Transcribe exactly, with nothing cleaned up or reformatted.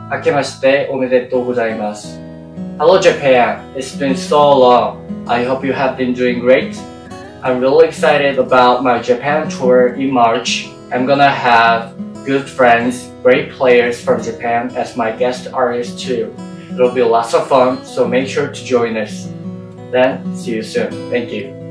明けましておめでとうございます。Hello Japan, it's been so long. I hope you have been doing great. I'm really excited about my Japan tour in March. I'm gonna have good friends, great players from Japan as my guest artists too. It'll be lots of fun, so make sure to join us. Then, see you soon. Thank you.